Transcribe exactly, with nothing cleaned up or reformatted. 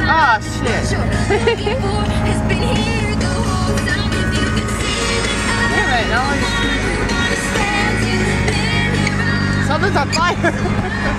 Oh shit. Damn it, now I Something's on fire.